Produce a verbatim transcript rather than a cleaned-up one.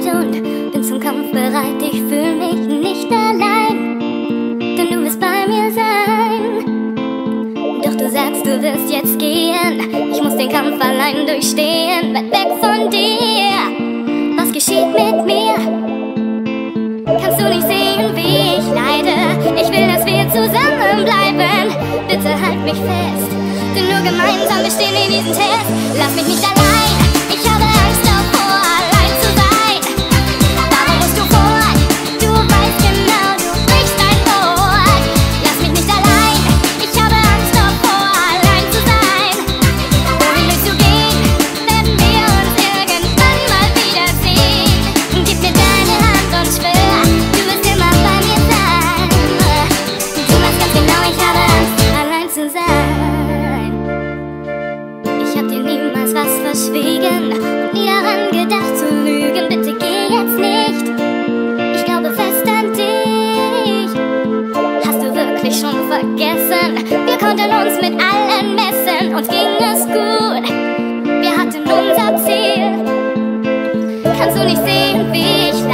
Seite und bin zum Kampf bereit. Ich fühle mich nicht allein, denn du wirst bei mir sein. Doch du sagst, du wirst jetzt gehen. Ich muss den Kampf allein durchstehen, weit weg von dir. Was geschieht mit mir? Kannst du nicht sehen, wie ich leide? Ich will, dass wir zusammenbleiben. Bitte halt mich fest, denn nur gemeinsam bestehen wir diesen Test. Lass mich nicht allein, ich habe Angst davor, allein zu sein. Warum musst du fort? Du weißt genau, du brichst dein Wort. Lass mich nicht allein, ich habe Angst davor, allein zu sein. Wohin willst du gehen? Werden wir uns irgendwann mal wiedersehen? Gib mir deine Hand und schwör, du wirst immer bei mir sein. Du weißt ganz genau, ich habe Angst, allein zu sein. Ich hab dir niemals was verschwiegen und nie daran gedacht zu lügen. Bitte geh jetzt nicht, ich glaube fest an dich. Hast du wirklich schon vergessen? Wir konnten uns mit allen messen, uns ging es gut. Wir hatten unser Ziel. Kannst du nicht sehen, wie ich